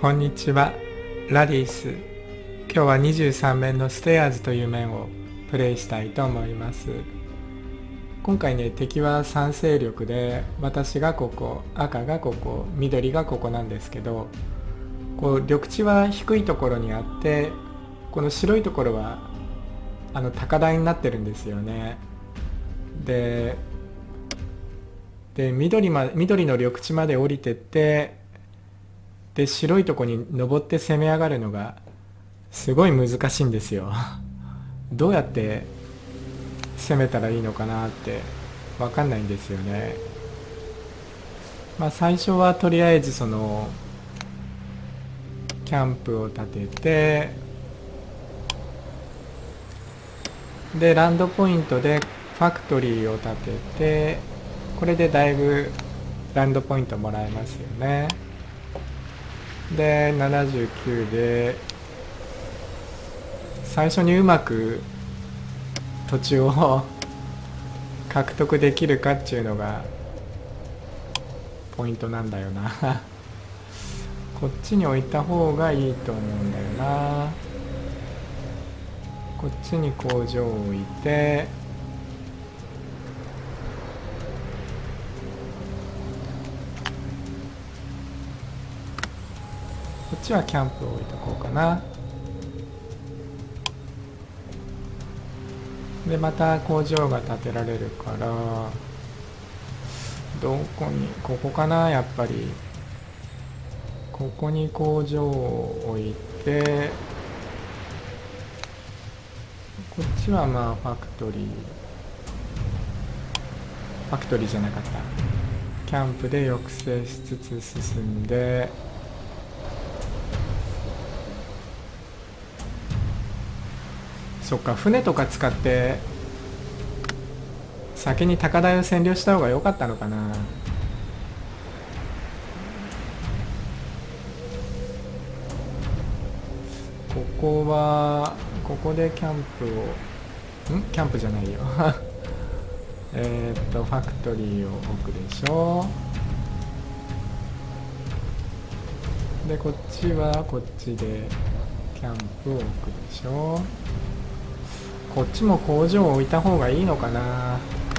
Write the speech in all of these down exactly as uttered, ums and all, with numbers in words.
こんにちは、ラディス。今日はにじゅうさん面のステアーズという面をプレイしたいと思います。今回ね、敵はさん勢力で、私がここ、赤がここ、緑がここなんですけど、こう緑地は低いところにあって、この白いところはあの高台になってるんですよね。で、で緑ま緑の緑地まで降りてって、で白いとこに登って攻め上がるのがすごい難しいんですよ。どうやって攻めたらいいのかなって分かんないんですよね。まあ最初はとりあえずそのキャンプを立てて、でランドポイントでファクトリーを建てて、これでだいぶランドポイントもらえますよね。でななじゅうきゅうで最初にうまく土地を獲得できるかっていうのがポイントなんだよな。こっちに置いた方がいいと思うんだよな。こっちに工場を置いて、こっちはキャンプを置いとこうかな。でまた工場が建てられるから、どこに、ここかな。やっぱりここに工場を置いて、こっちはまあファクトリーファクトリーじゃなかった、キャンプで抑制しつつ進んで、そっか、船とか使って先に高台を占領した方が良かったのかな。ここはここでキャンプをんキャンプじゃないよ。えっとファクトリーを置くでしょ。でこっちはこっちでキャンプを置くでしょ。こっちも工場を置いた方がいいのかな。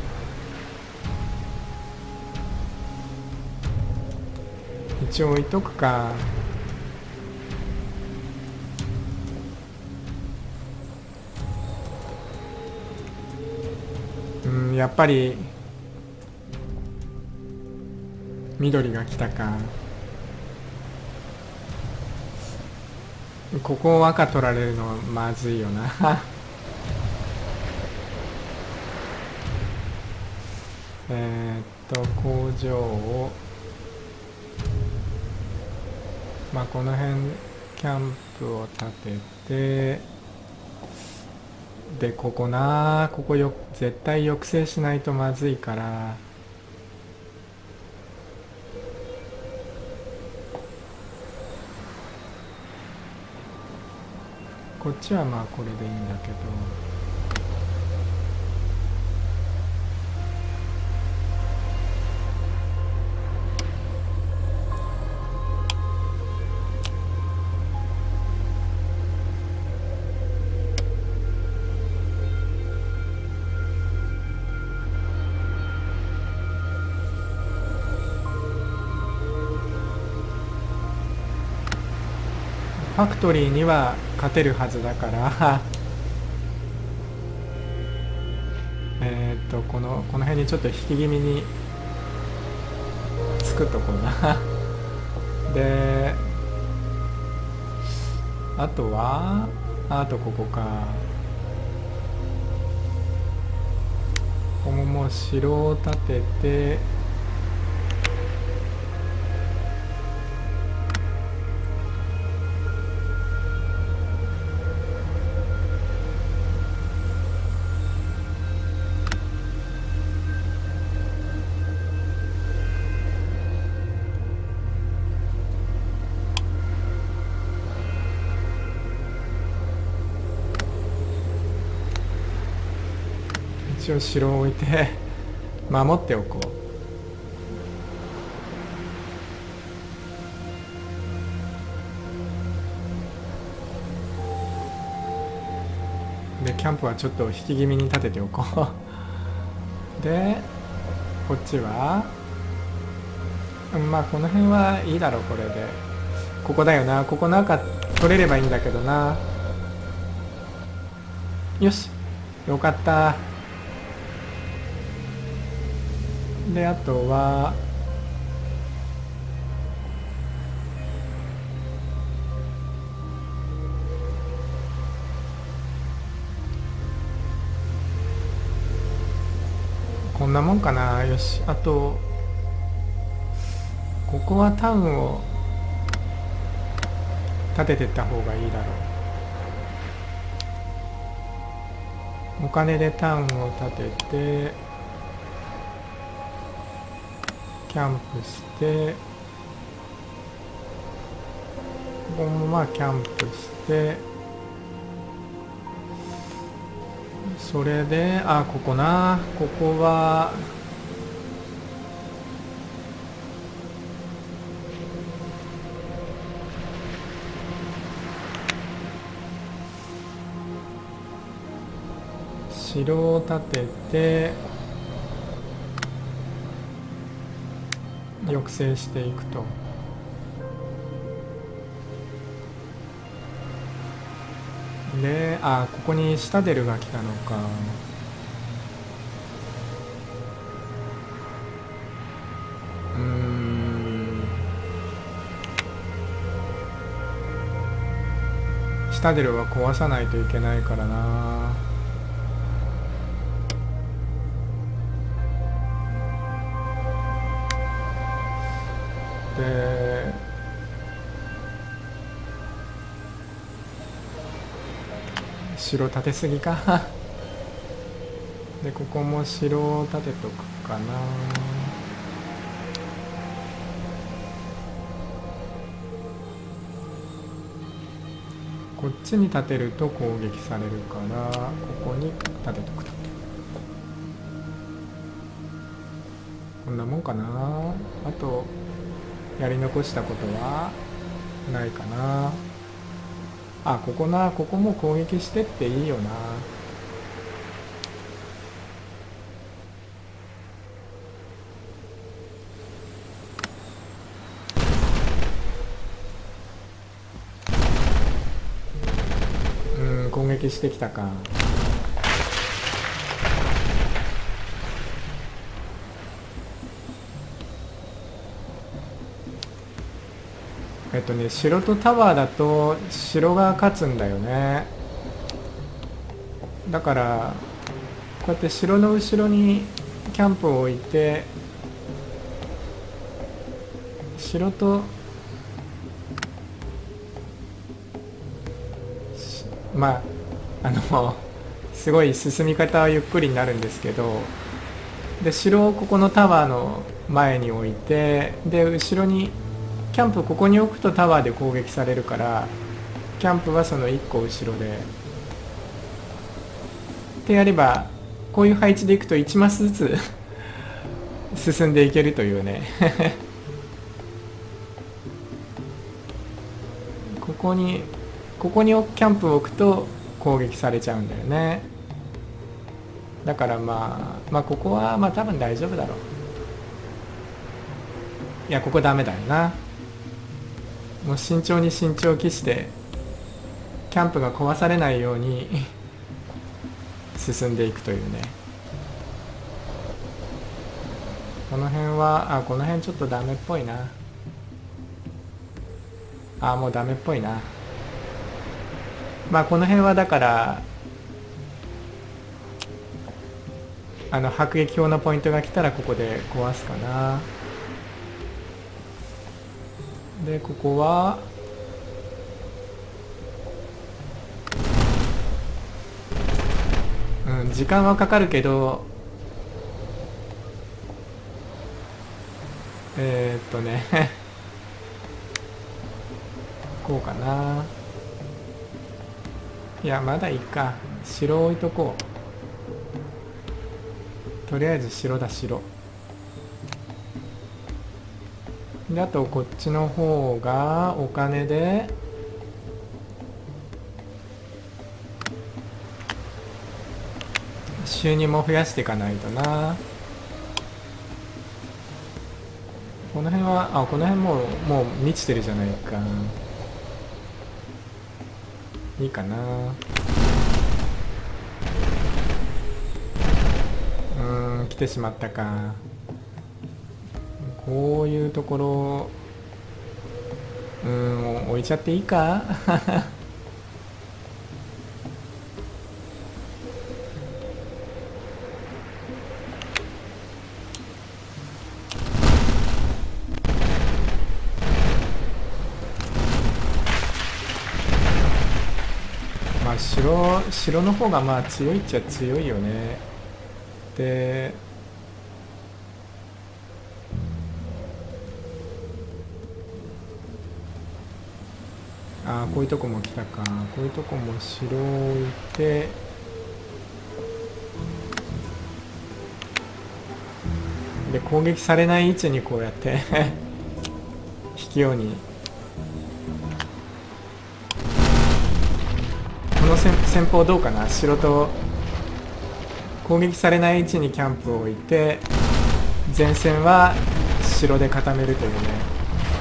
一応置いとくか。うん、やっぱり緑が来たか。ここを赤取られるのはまずいよな。えっと工場を、まあこの辺キャンプを立てて、でここな、ここよ絶対抑制しないとまずいから、こっちはまあこれでいいんだけど、ファクトリーには勝てるはずだから。えっとこのこの辺にちょっと引き気味に作っとこうな。であとはあとここか。ここももう城を建てて、一応城を置いて守っておこう。 でキャンプはちょっと引き気味に立てておこうでこっちはまあこの辺はいいだろう。これでここだよな。ここなんか取れればいいんだけどな。よし、よかった。であとはこんなもんかな。よし、あとここはタウンを建ててった方がいいだろう。お金でタウンを建ててキャンプして、ここもまあキャンプして、それであここな。ここは城を建てて抑制していくと。であここにシタデルが来たのか。うーんシタデルは壊さないといけないからな。で城建てすぎかでここも城を建てとくかな。こっちに建てると攻撃されるからここに建てとくと。こんなもんかな。あとやり残したことはないかな。あここな。ここも攻撃してっていいよな。うん攻撃してきたか。えっとね城とタワーだと城が勝つんだよね。だからこうやって城の後ろにキャンプを置いて城とまああのすごい進み方はゆっくりになるんですけど、で城をここのタワーの前に置いて、で後ろにキャンプここに置くとタワーで攻撃されるから、キャンプはそのいっこ後ろでってやれば、こういう配置でいくといちマスずつ進んでいけるというねここにここにキャンプを置くと攻撃されちゃうんだよね。だからまあまあここはまあ多分大丈夫だろう。いやここダメだよな。もう慎重に慎重を期してキャンプが壊されないように進んでいくというね。この辺はあこの辺ちょっとダメっぽいな。あもうダメっぽいな。まあこの辺はだからあの迫撃砲のポイントが来たらここで壊すかな。でここはうん時間はかかるけどえー、っとねこうかな。いやまだいいか。城置いとこう。とりあえず城だ城で、あとこっちの方がお金で収入も増やしていかないとな。この辺はあこの辺もうもう満ちてるじゃないか。いいかな。うーん来てしまったか。こういうところうーん置いちゃっていいかまあ城城の方がまあ強いっちゃ強いよね。であーこういうとこも来たか。こういうとこも城を置いて、で攻撃されない位置にこうやって引きように。この戦戦法どうかな。城と攻撃されない位置にキャンプを置いて、前線は城で固めるというね。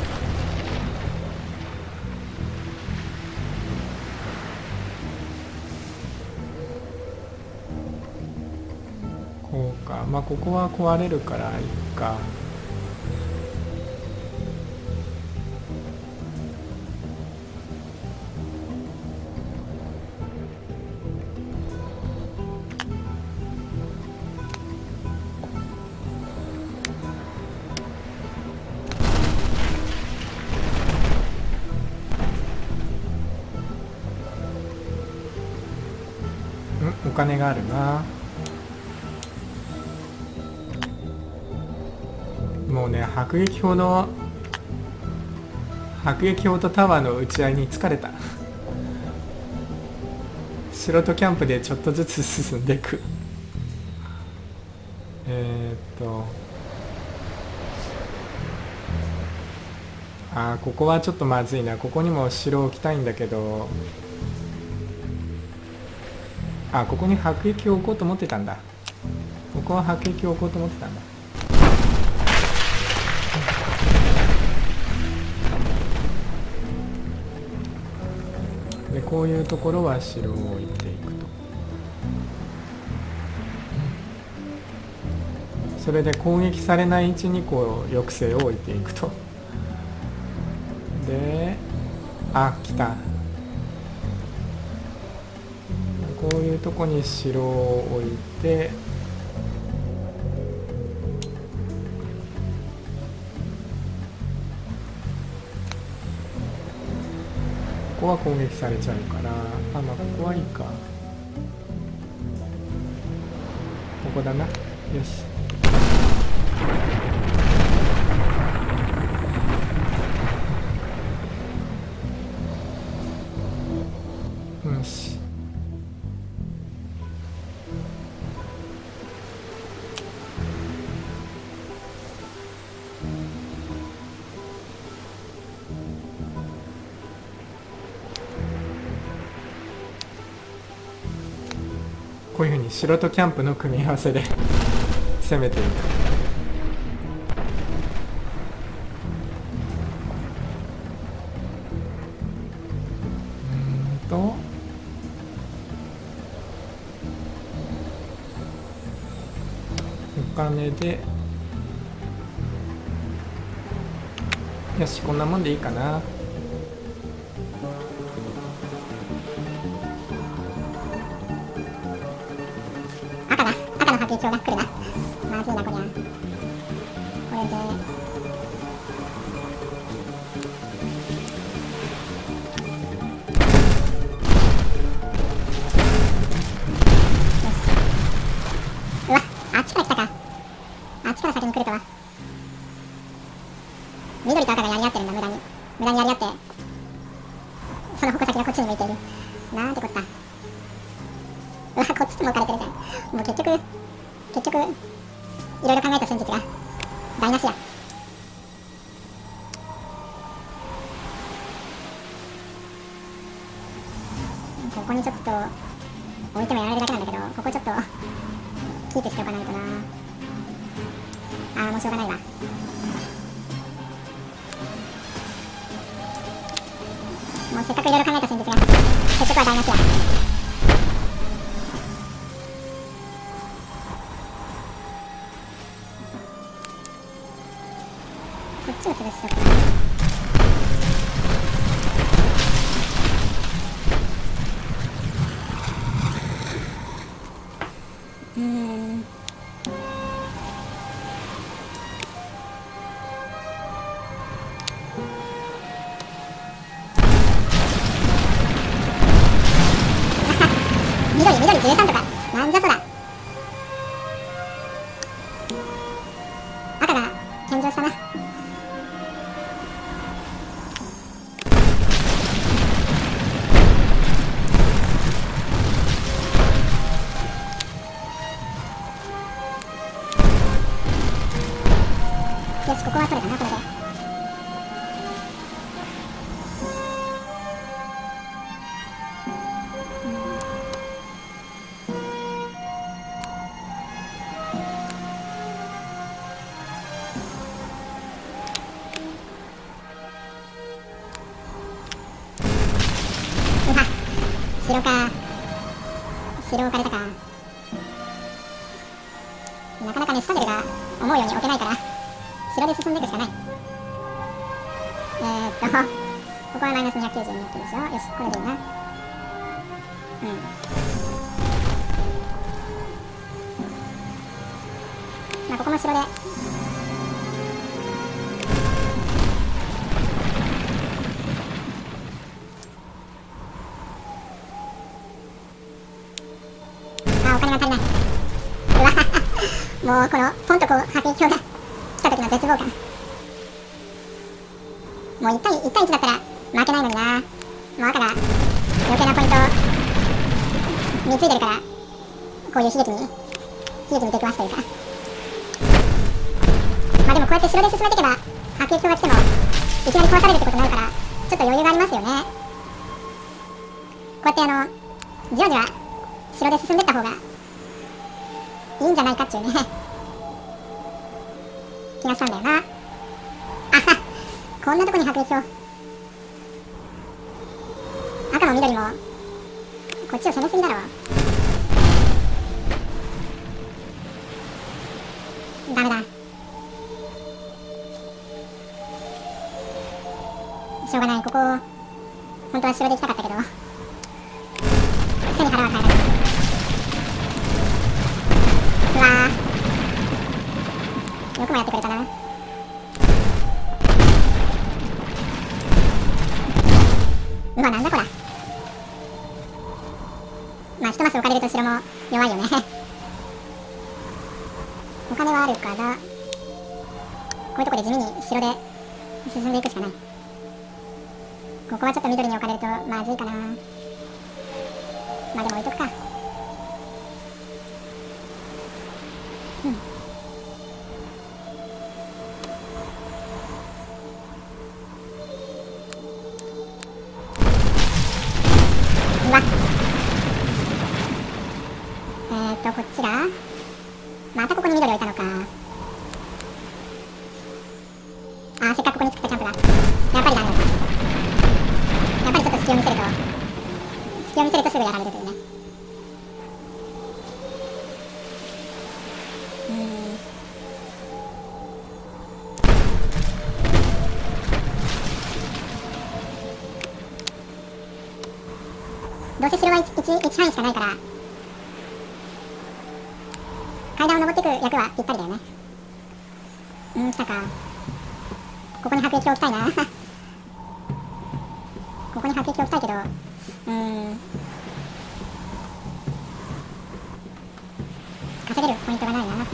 こうか。まあここは壊れるからいいか。んお金があるな。もうね迫撃砲の迫撃砲とタワーの打ち合いに疲れた城とキャンプでちょっとずつ進んでいく。えー、っとあーここはちょっとまずいな。ここにも城を置きたいんだけど、あここに迫撃を置こうと思ってたんだ。ここは迫撃を置こうと思ってたんだ。でこういうところは城を置いていくと。それで攻撃されない位置にこう抑制を置いていくと。であ来た。こういうとこに城を置いて、ここは攻撃されちゃうから、あまあここはいいか。ここだな。よし。よし。こういうふうに城とキャンプの組み合わせで攻めていく。うんとお金でよしこんなもんでいいかな。 赤だ赤の波形鏡が来るな。まずいなこりゃ。これでうわあっちから来たか。あっちから先に来るとは。緑と赤がやり合ってるんだ。無駄に無駄にやり合って、その矛先がこっちに向いている。なんてこった。うわこっちにも置かれてるじゃん。もう結局結局いろいろ考えた戦術が台無しや。ここにちょっと置いてもやられるだけなんだけど、ここちょっとキープしておかないとな。あーもうしょうがないわ。もうせっかくいろいろ考えた戦術が結局は台無しや。こっちを潰しとくか。うーん緑緑じゅうさんとかなんじゃそら。赤が献上したな。よしここは取れたなこれで。城か。城置かれたか。なかなかね、シタデルが思うように置けないから城で進んでいくしかない。えーっとここはマイナスにひゃくきゅうじゅうにでしょ。よしこれでいいな。うんまあここも城でお金が足りない。うわもうこのポンとこう波形表が来た時の絶望感。もういち対いちだったら負けないのにな。もう赤が余計なポイントについてるからこういう悲劇に悲劇に出くわすというか。まあでもこうやって城で進めていけば波形表が来てもいきなり壊されるってことになるからちょっと余裕がありますよね。こうやってあのじわじわ城で進んでった方がいいんじゃないかっていうね気がしたんだよな。あはこんなとこに迫撃を。赤も緑もこっちを攻めすぎだろ。ダメだしょうがない。ここ本当は城で行きたかったけど背に腹は変えられない。うわーよくもやってくれたな。うわなんだこら。まあ一マス置かれると城も弱いよねお金はあるからこういうとこで地味に城で進んでいくしかない。ここはちょっと緑に置かれるとまずいかな。まあでも置いとくか。うんうわえーっとこっちがまたここに緑置いたのか。あーせっかくここに作ったキャンプだ。やっぱりダメだ。やっぱりちょっと隙を見せると隙を見せるとすぐやられるというね。うーんどうせ城は 1, 1, 1範囲しかないから階段を登っていく役はぴったりだよね。うん来たか。ここに迫撃を置きたいなここに迫撃を置きたいけどうーん稼げるポイントがないな。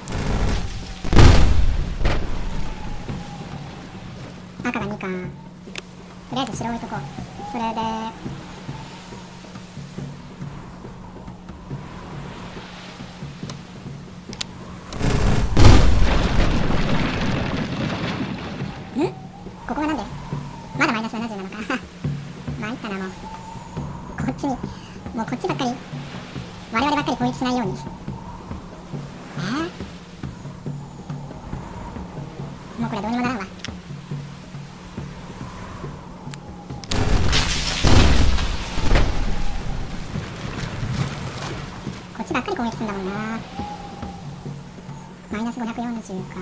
赤がにか。とりあえず白置いとこう。それでんここはなんでまだマイナスななじゅうなのか参ったな。もうこっちにもうこっちばっかり我々ばっかり攻撃しないようにばっかり攻撃するんだもんな。マイナスごひゃくよんじゅうか。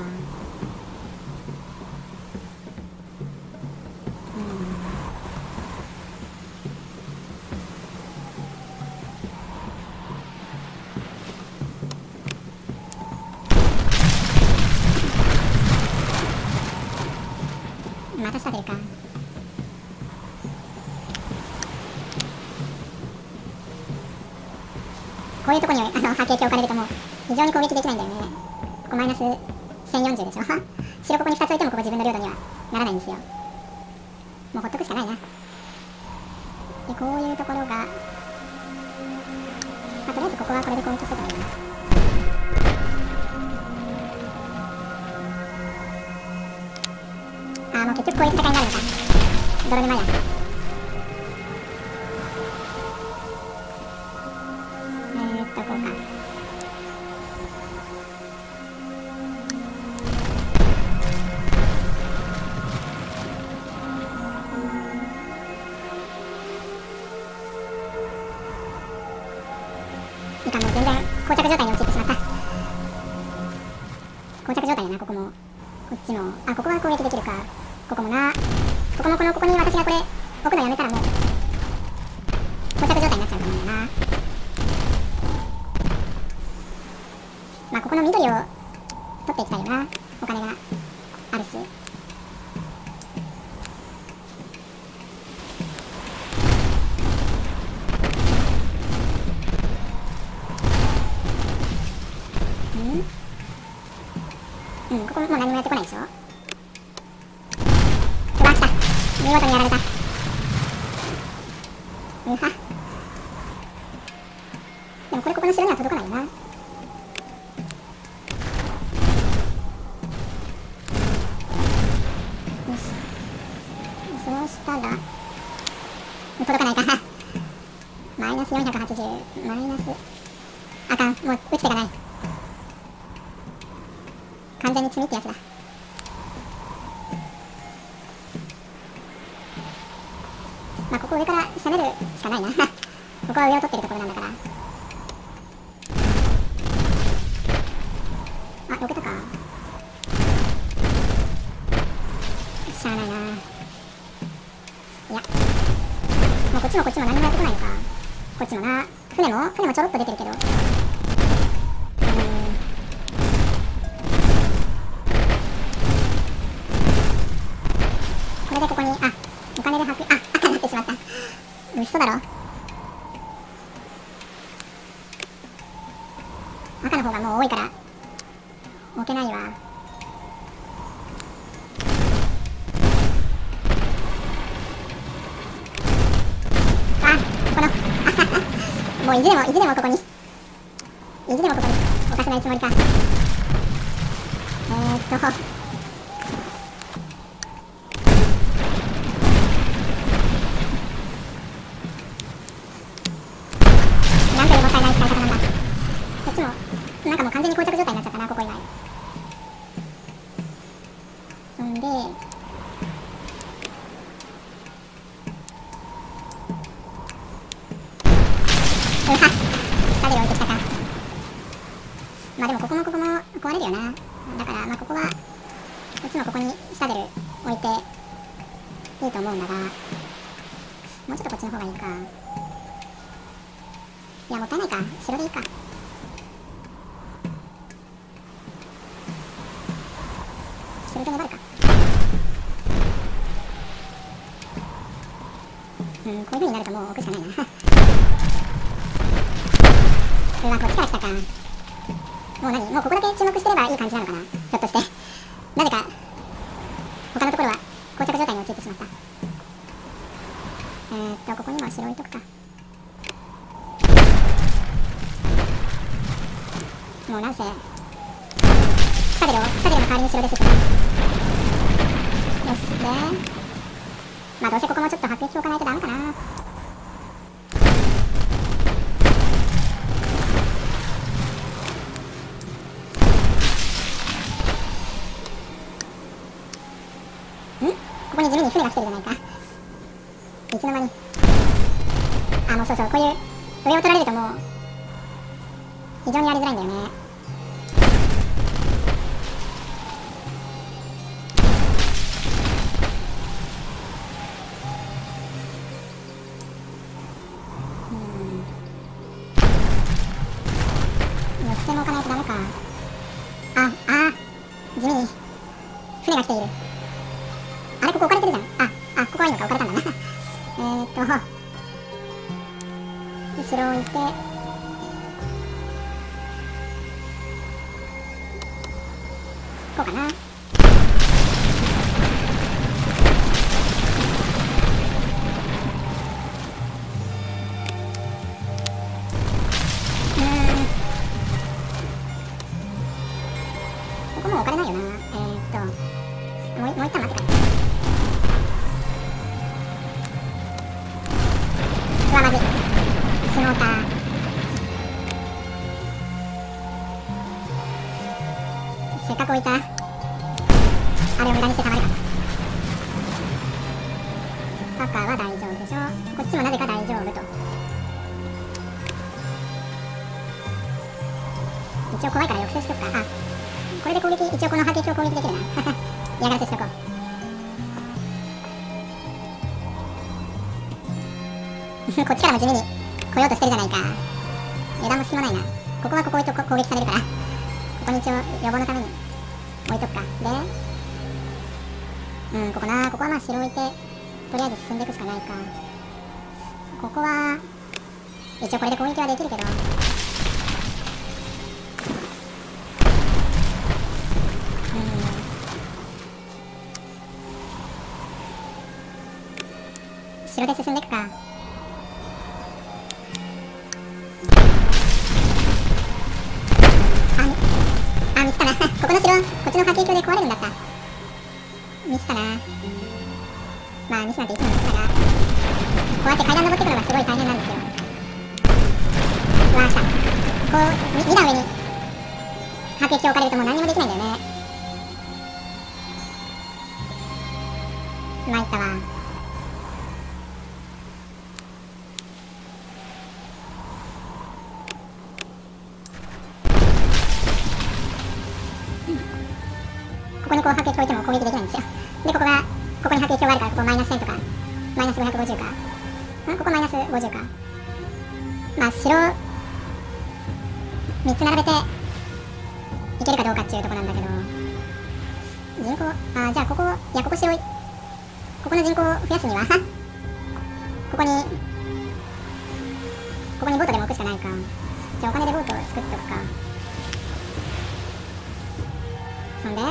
また下出るか。こういうとこにあの波形置かれるともう非常に攻撃できないんだよね。ここマイナスせんよんじゅうでしょ。白ここにふたつ置いてもここ自分の領土にはならないんですよ。もうほっとくしかないな。でこういうところが、まあ、とりあえずここはこれで攻撃してたらいいな。ああ、もう結局こういう戦いになるのか。泥沼や。えーっとこうか。いかん、もう全然膠着状態に陥ってしまった。膠着状態やな。ここもこっちも、あ、ここは攻撃できるか。ここもな。ここもこのここに私がこれ置くのやめたらもう膠着状態になっちゃうと思うんだよな。まあここの緑を取っていきたいよな。お金があるし。うんうん、ここもう何もやってこないでしょ。うわ、来た。見事にやられた。うは。でもこれここの城には届かないよな。よし。そうしたら届かないか。マイナスよんひゃくはちじゅう。マイナスあかん。もう打つ手がない。完全に積みってやつだ。まあここ上から攻めるしかないな。ここは上を取ってるところなんだから。あ、ロケットか。しゃあないな。いや、もうこっちもこっちも何もやってこないのか。こっちもな。船も船もちょろっと出てるけど。うーん。これでここに、あ、お金ではく、あ、赤になってしまった。嘘だろ。赤の方がもう多いから置けないわ。あ、このもう意地でも意地でもここに意地でもここに置かせないつもりか。えーっとなんというもったいない使い方なんだ。こっちもなんかもう完全に膠着状態になっちゃったな、ここ以外。そんで、うはっ、下で置いてきたか。まあでもここもここも壊れるよな。だからまあここはこっちもここに下で置いていいと思うんだが、もうちょっとこっちの方がいいか。いや、もったいないか。城でいいか。城で粘るか。うん、こういう風になるともう置くしかないな。うわ、こっちから来たか。もう何、もうここだけ注目してればいい感じなのかな、ひょっとして。なぜか他のところは膠着状態に陥ってしまった。えーっとここにも城置いとくか。もうなんせスタデロスタデロの代わりに城ですしね。よし、でまあどうせここもちょっと迫撃置かないとダメかな。ん？ここに地味に船が来てるじゃないか。いつの間に。あ、もうそうそう、こういう上を取られるともう非常にやりづらいんだよね。抑制も置かないとダメか。あ、あ地味に船が来ている。あれここ置かれてるじゃん。あ、あ、ここはいいのか、置かれたんだな。えーっとで城を置いて、こうかな。ここもう置かれないよな。えー、っともうもう一旦待ってから。うわまずい。スモーター。せっかく置いたあれを無駄にしてたまるか。赤は大丈夫でしょ。こっちもなぜか大丈夫と。一応怖いから抑制しとくか。あ、これで攻撃、一応この波形を攻撃できるな。嫌がらせしとこう。こっちからも地味に来ようとしてるじゃないか。油断も隙もないな。ここはここ置いと攻撃されるから、ここに一応予防のために置いとくか。で、うん、ここな。ここはまあ城置いて、とりあえず進んでいくしかないか。ここは、一応これで攻撃はできるけど、城で進んでいくか。あ、あ、ミスったな。ここの城、こっちの波形橋で壊れるんだった。ミスったな。まあミスなんていつもミスだが、こうやって階段登っていくのがすごい大変なんですよ。うわー来た。こう、に段上に波形橋置かれるともう何にもできないんだよね。参ったわ。ここにこう波形橋置いても攻撃できないんですよ。で、ここが、ここに波形橋があるから、ここマイナスせんとか、マイナスごひゃくごじゅうか。んここマイナスごじゅうか。まあ、城、みっつ並べて、いけるかどうかっていうところなんだけど、人口、あ、じゃあここ、いや、ここ城、ここの人口を増やすには、ここに、ここにボートでも置くしかないか。じゃあお金でボートを作っとくか。そんで、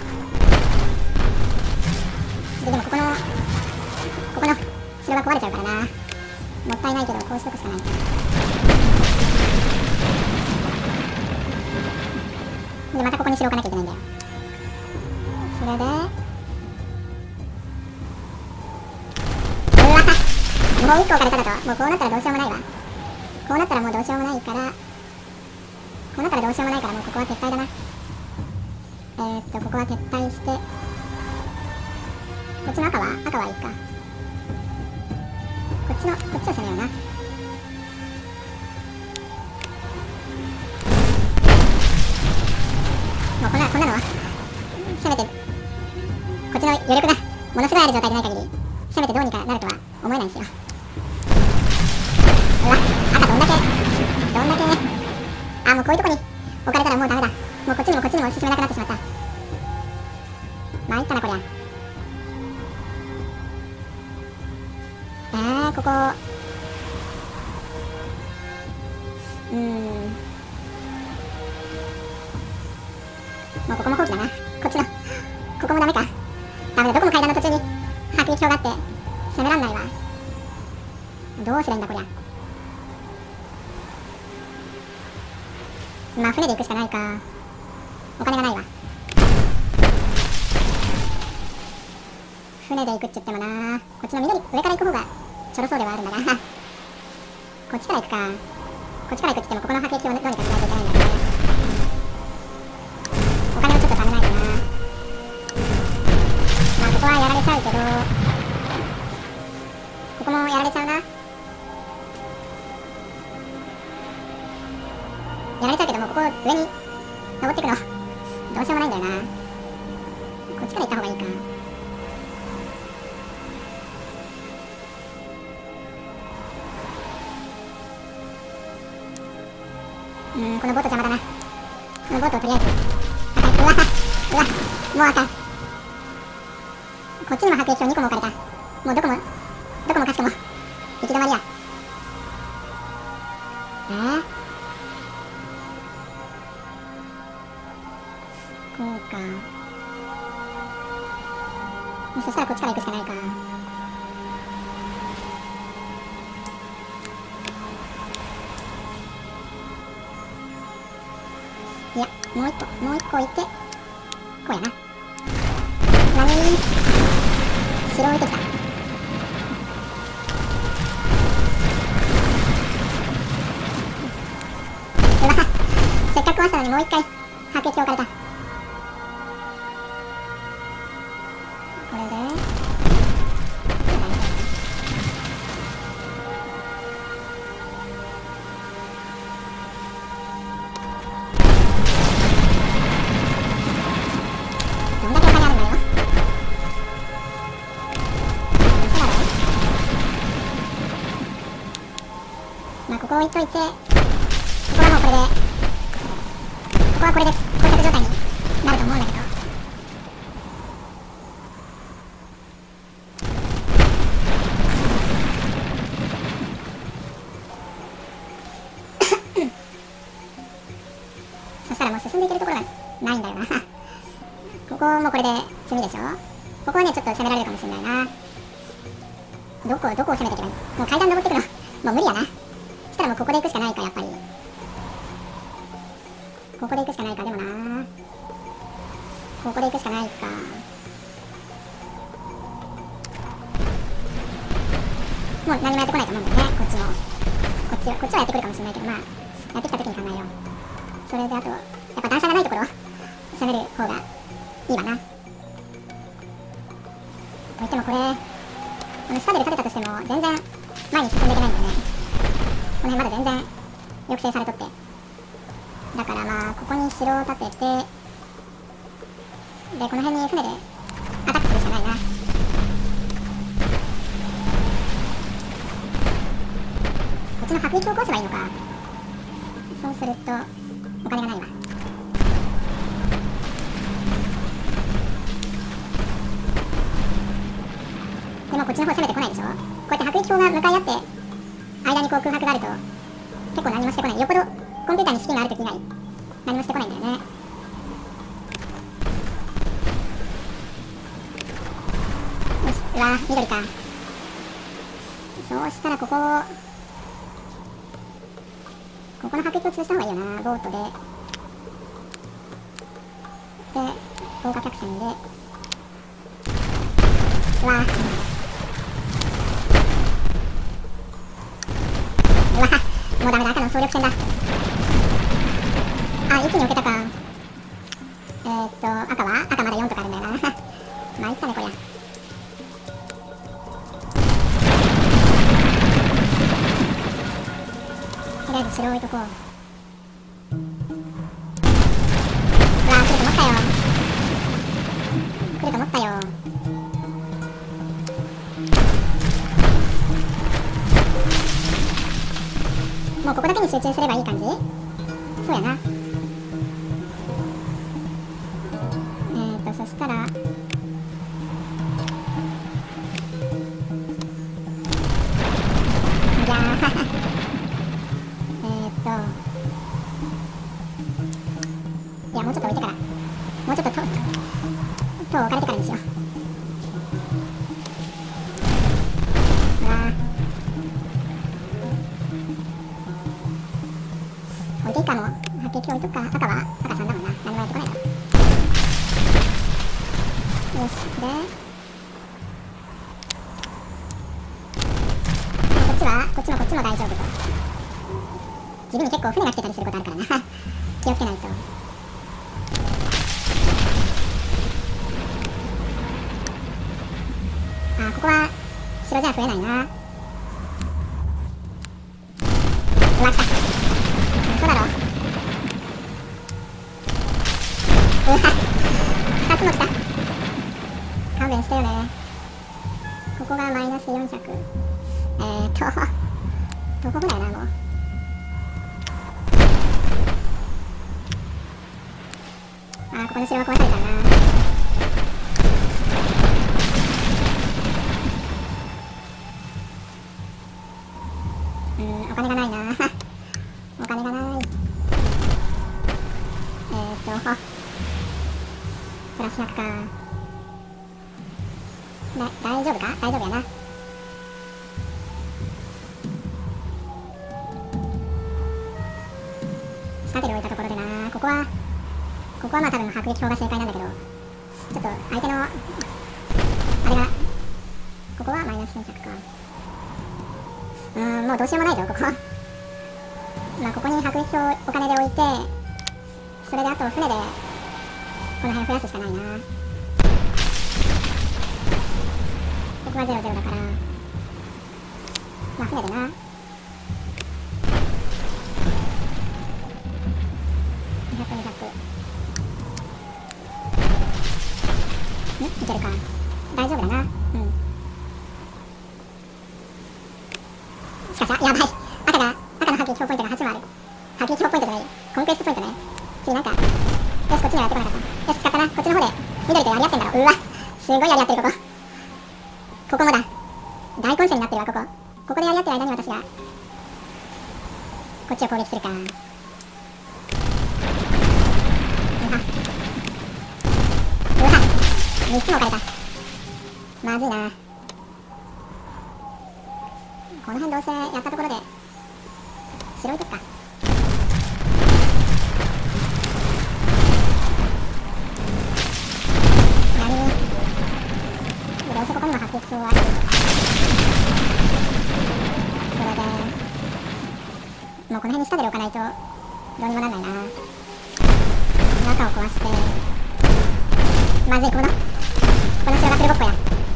で、でもここの、ここの城が壊れちゃうからな。もったいないけど、こうしとくしかないか。で、またここに城置かなきゃいけないんだよ。それで、うわ、もういっこ置かれただと、もうこうなったらどうしようもないわ。こうなったらもうどうしようもないから、こうなったらどうしようもないから、もうここは撤退だな。えー、っと、ここは撤退して、こっちの赤は赤はいいか。こっちの、こっちを攻めような。もうこんな、こんなのは、せめて、こっちの余力がものすごいある状態でない限り、せめてどうにかなるとは思えないんですよ。うわ、赤どんだけ、どんだけ、あ、もうこういうとこに置かれたらもうダメだ。もうこっちにもこっちにも進めなくなってしまった。参ったなこりゃ。えー、ここ、うーん、もうここも放棄だな。こっちの、ここもダメか。ダメだ、どこも階段の途中に波形橋があって攻めらんないわ。どうすればいいんだこりゃ。まあ船で行くしかないか。お金がないわ。船で行くって言ってもな、こっちの緑、上から行く方がちょろそうではあるんだな。こっちから行くか。こっちから行くって言ってもここの波形橋をどうにかしないといけないんだよね。お金をちょっと貯めないとな。まあここはやられちゃうけど、ここもやられちゃうな。やられちゃうけど上に登ってくのどうしようもないんだよな。こっちから行った方がいいか。うーん、このボート邪魔だな。このボートをとりあえずあかん。うわうわもうあかん。こっちにも迫撃砲にこも置かれた。もうどこもどこもかしこも行き止まりや。えー、こうか。そしたらこっちから行くしかないか。いや、もう一個もう一個行ってこうやな。何城置いてきた。うわ、せっかく壊したのにもう一回迫撃を置かれた。これでどんだけお金あるんだよ。嘘だろ。まあここ置いといて、ここはもうこれでここはこれで膠着状態になると思うんだけど。そしたらもう進んでいけるところがないんだよなここもこれで積みでしょ。ここはねちょっと攻められるかもしれないな。どこどこを攻めていけばいい。もう階段登ってくのもう無理やな。そしたらもうここで行くしかないか。やっぱりここで行くしかないか。でもなここで行くしかないか。もう何もやってこないと思うんだよね。こっちもこっちこっちはやってくるかもしれないけど、まあやってきた時に考えよう。それであとやっぱ段差がないところを攻める方がいいわな。といってもこれこの下で立てたとしても全然前に進んでいけないんだよね。この辺まだ全然抑制されとって。だからまあここに城を建てて、でこの辺に船でアタックするしかないな。こっちの迫撃を起こせばいいのか。そうするとお金がないわ。でもこっちの方攻めてこないでしょ。こうやって迫撃砲が向かい合って間にこう空白があると結構何もしてこない。よっぽどコンピューターに資金があるとき以外何もしてこないんだよね。よし、うわー緑か。そうしたらここをここの迫撃を潰した方がいいよな。ボートでで豪華客船で、うわーうわもうダメだ。赤の総力戦だ。あ、一気に置けたか。えー、っと赤は赤まだよんとかあるんだよな参ったねこりゃ。とりあえず城置いとこう。うわー来ると思ったよ。来ると思ったよ。もうここだけに集中すればいい感じ。そうやな。えーとそしたらじゃあえーっといやもうちょっと置いてからもうちょっと塔塔を置かれてからにしよう。うわー置いていいかも。迫撃置いとくか。赤は赤さんだもんな。何もやってこないから。よしでこっちはこっちもこっちも大丈夫と。地味に結構船が来てたりすることあるからな気をつけないと。あ、ここは城じゃ増えないな。うわ来た。嘘だろ。 わ、ふたつも来た。勘弁してよね。ここがマイナスよんひゃく。えーっとどこぐらいな、もう。あー、ここの城が壊されちゃうな。うん、お金がないなお金がない。えーっとプラスひゃくか。だ大丈夫か、大丈夫やな。スタテル置いたところでな、ここはここはまあ多分迫撃砲が正解なんだけど、ちょっと相手のあれが、ここはマイナスせんひゃくか。うーん、もうどうしようもないぞ、ここ。まあここに迫撃砲をお金で置いて、それであと船でこの辺増やすしかないな。ここがゼロゼロだから、まあ船でな。にひゃく、にひゃく。ん？いけるか。大丈夫だな。うん。しかし、やばい。赤が、赤の迫撃砲ポイントがはちもある。迫撃砲ポイントじゃない。コンクエストポイントね。次なんか、よし、こっちにはやってこなかった。よし、使ったな。こっちの方で、緑とやり合ってんだろ。うわ、すごいやり合ってる、ここ。ここもだ。大混戦になってるわ、ここ。ここでやり合ってる間に私が、こっちを攻撃するか。うわ、うわ、みっつも置かれた。まずいな。この辺どうせやったところで、城置いてくか。なに、どうせここにも迫撃砲はある。それで、もうこの辺に下で置かないと、どうにもなんないな。中を壊して、まずい、この、この城がフルボッコや。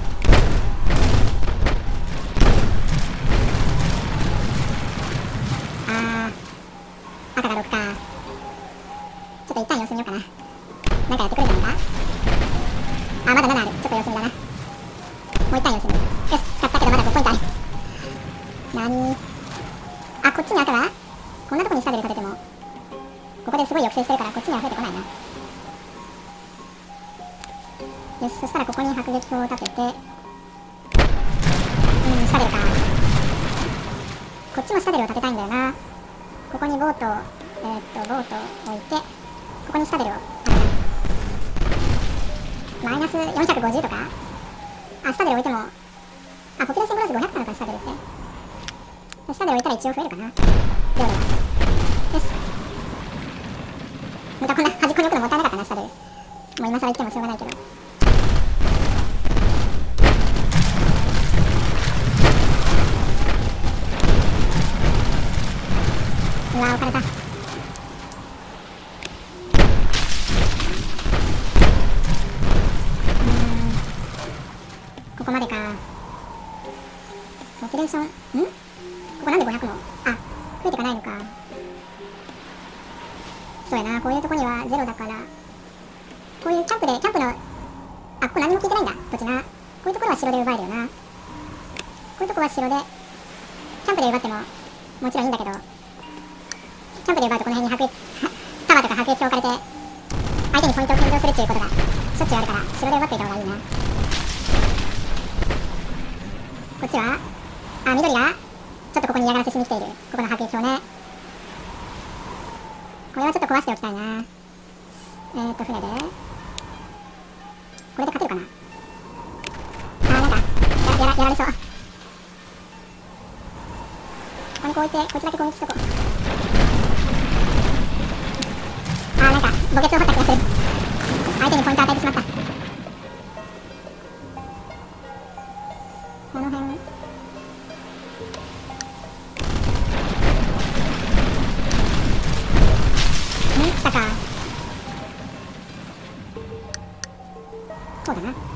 あー、赤がろくか。ちょっと一旦様子見ようかな。なんかやってくるんじゃないか。あ、まだななある。ちょっと様子見だな。もう一旦様子見。よし、使ったけどまだごポイントある。なに、あ、こっちに赤はこんなとこに下で立てても、ここですごい抑制してるからこっちには増えてこないな。よし、そしたらここに迫撃砲を立てて、うん、下出るか。こっちも下出るを立てたいんだよな。ここにボート、えー、っと、ボートを置いて、ここに下出るを立てたい。マイナスよんひゃくごじゅうとか。あ、下出る置いても、あ、ポピュレーショングラスごひゃくなのか、下出るって。下で置いたら一応増えるかな、量では。よし。またこんな端っこに置くのもったいなかったな、下で。もう今更言ってもしょうがないけど。うわー、置かれた。うーん、ここまでか。ポピュレーション、ん？ここなんでごひゃくも、あ、増えてかないのか。そうやな、こういうとこにはゼロだから、こういうキャンプで、キャンプの、あ、ここ何も聞いてないんだ、土地な。こういうところは城で奪えるよな。こういうとこは城で、キャンプで奪っても、もちろんいいんだけど、キャンプで奪うとこの辺に迫撃、タワーとか迫撃を置かれて、相手にポイントを献上するっていうことが、しょっちゅうあるから、城で奪っておいた方がいいな。こっちは、あ、緑が、ちょっとここに嫌がらせしに来ている。ここの迫撃砲ね。これはちょっと壊しておきたいな。えーっと、船で。これで勝てるかな。あー、なんか、や、やら、やられそう。ここにこう置いて、こいつだけ攻撃しとこう。あー、なんか、墓穴を掘った気がする。相手にポイント与えてしまった。この辺。来たか。そうだな。よ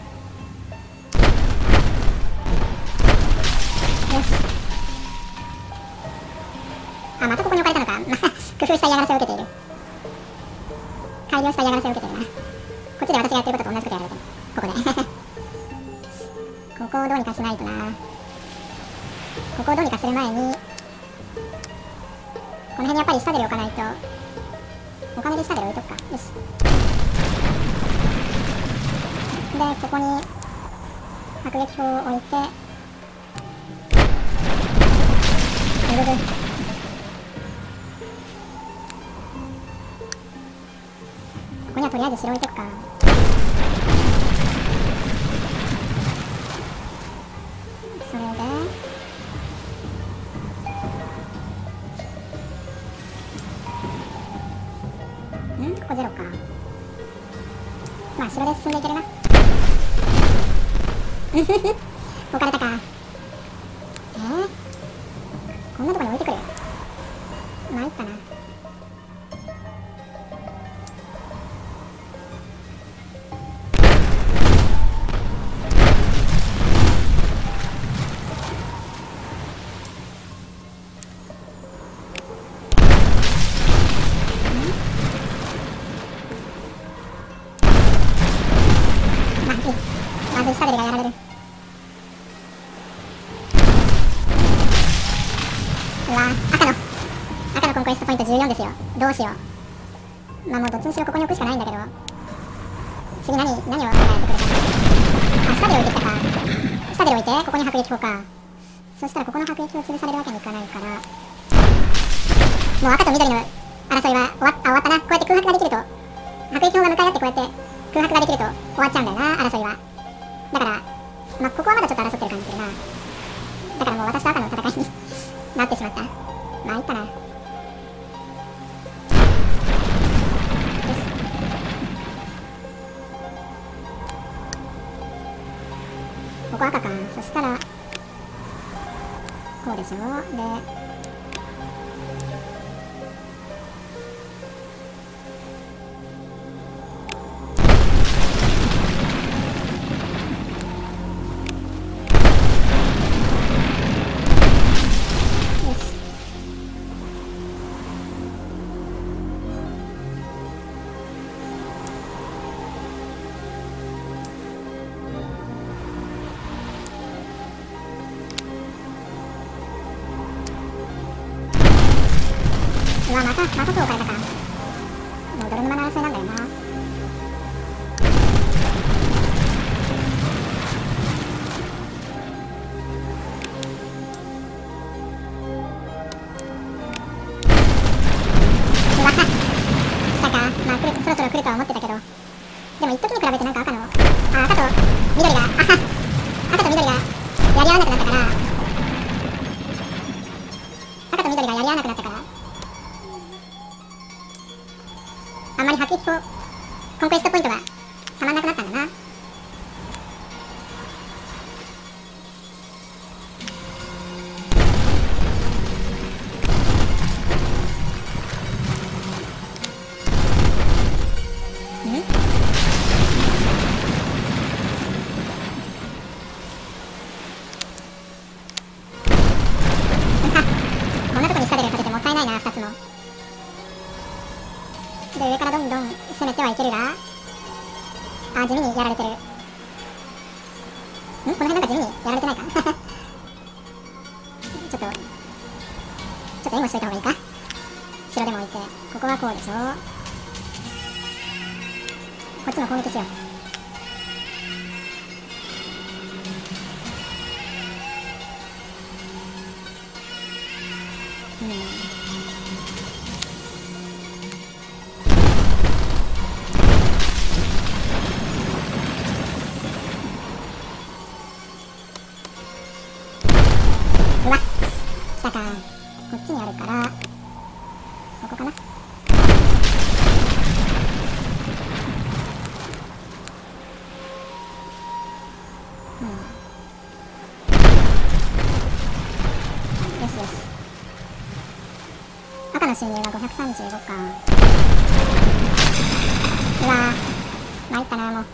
し。あ、またここに置かれたのか。まあ、工夫した嫌がらせを受けている。改良した嫌がらせを受けているここをどうにかする前に、この辺にやっぱり下で置かないと、お金で下で置いとくか。よし。で、ここに迫撃砲を置いて、ぐるぐる。ここにはとりあえず城置いとくか。それで、んここゼロか。まあ城で進んでいけるな。うふふ置かれたか。えー、こんなとこに置いてくる。参ったな。まずいまずい、下でがやられる。うわ赤の赤のコンクエストポイントじゅうよんですよ。どうしよう。まあもうどっちにしろここに置くしかないんだけど、次何何をやってくるか。あ、下で置いてきたか。下で置いてここに迫撃砲か。そしたらここの迫撃砲潰されるわけにいかないから、もう赤と緑の争いは終わっ、あ、終わったな。こうやって空白ができると、迫撃砲が向かい合ってこうやって空白ができると終わっちゃうんだよな、争いは。だから、まあ、ここはまだちょっと争ってる感じするな。だからもう私と赤の戦いになってしまった。まあいったな。よし。ここ赤か。そしたらこうでしょ。でうわ、また、また塔置かれたか。もう泥沼の争いなんだよな。うわ、来たか。まあ来る、そろそろ来るとは思ってたけど、でも一時に比べてなんか赤の、あ、赤と緑が、あは赤と緑がやり合わなくなったから、赤と緑がやり合わなくなったから、あんまり迫撃砲コンクエストポイントがたまんなくなったんだな。んこんなとこに下でかけてもったいないな、ふたつも。で、上からどんどん攻めてはいけるが、あ、地味にやられてる。んこの辺なんか地味にやられてないかちょっと、ちょっと援護しといた方がいいか。城でも置いて、ここはこうでしょ。こっちも攻撃しよう。うん。うわ、来たか。こっちにあるから、ここかな。うん。よしよし。赤の収入がごひゃくさんじゅうごか。うわー、参ったな、もう。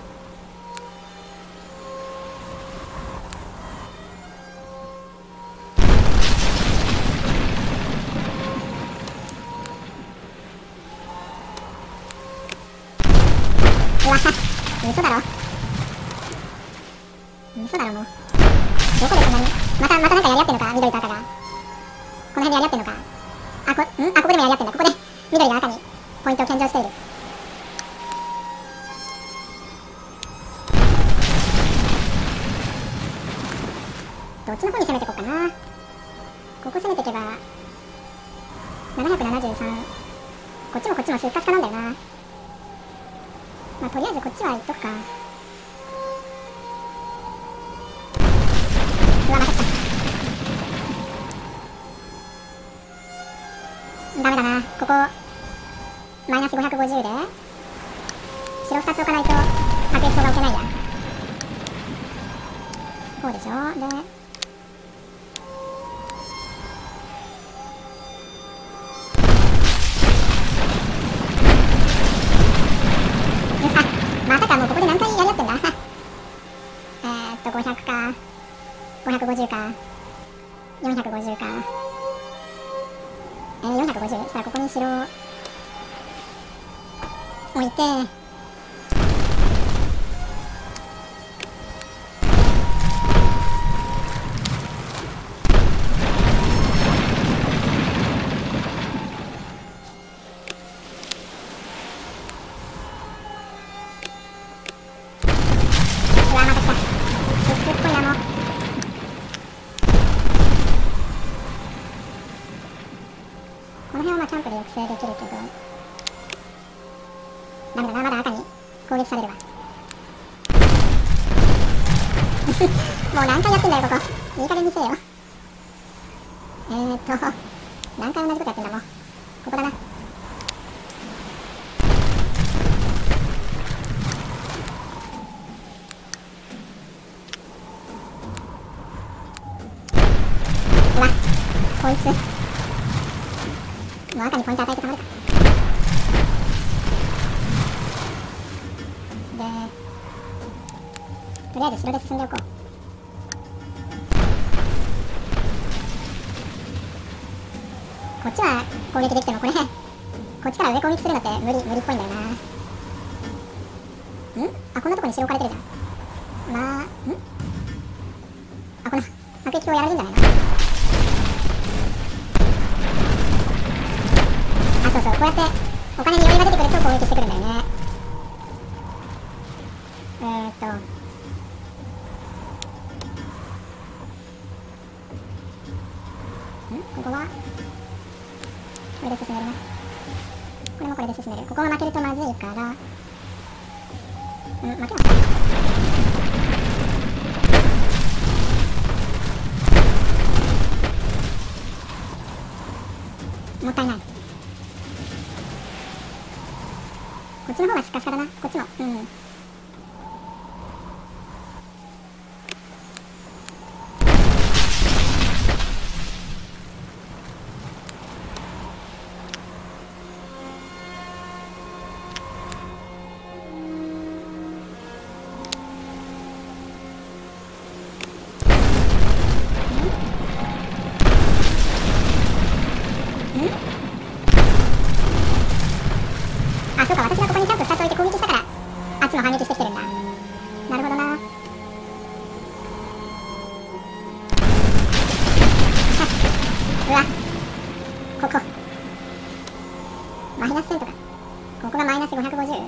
うわ、嘘だろ。嘘だろ、もう。どこでそんなに、また、またなんかやりり合ってんのか、緑と赤が。この辺でやり合ってんのか。あ、こ、んあ、ここでもやり合ってんだ。ここで緑が赤にポイントを献上している。どっちの方に攻めていこうかな。ここ攻めていけばななひゃくななじゅうさん、こっちもこっちもスッカスカなんだよな。まあとりあえずこっちは行っとくか。うわ、また来た。ダメだな、ここマイナスごひゃくごじゅうで白ふたつ置かないと悪影響が受けないや。こうでしょ。でまたか、もうここで何回やり合ってんだえーっと、ごひゃくか、ごひゃくごじゅうか、よんひゃくごじゅうか、えー、よんひゃくごじゅう、さあ、ここに城を置いて、この辺はまあキャンプで抑制できるけど、ダメだな、まだ赤に攻撃されるわ。もう何回やってんだよ、ここ。いい加減にせえよ。えーっと、何回同じことやってんだ、もう。ここだな。うわ、こいつ。もう赤にポイント与えてたまるか。で、とりあえず城で進んでおこう。こっちは攻撃できても、これこっちから上攻撃するのって無理無理っぽいんだよな。んあ、こんなとこに城置かれてるじゃん。まあ、んあ、この悪役をやられるんじゃないの。あ、そうそう、こうやってお金に余裕が出てくると攻撃してくるんだよね。えーっとんここはこれで進めるな。これもこれで進める。ここは負けるとまずいから、ん負けますか。もったいない。こっちの方がスカスカだな。こっちも。うん。あ、そうか、私がここにキャンプふたつ置いて攻撃したからあっちも反撃してきてるんだ。なるほどな。うわ、ここマイナスせんとか、ここがマイナスごひゃくごじゅう。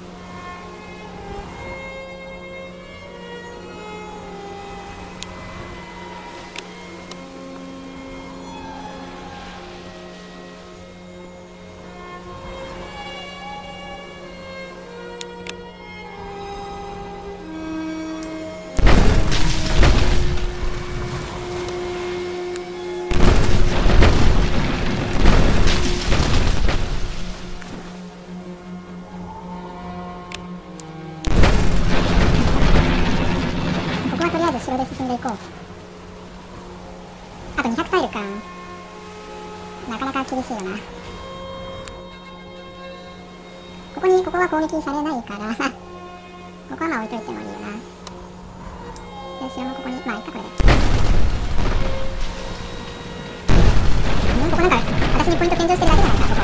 城で進んでいこう。あとにひゃくタイルか。なかなか厳しいよな。ここにここは攻撃されないからここはまあ置いといてもいいよな。で城もここにまあいっか、これで。うんここなんか私にポイント献上してるだけじゃないか、ここ。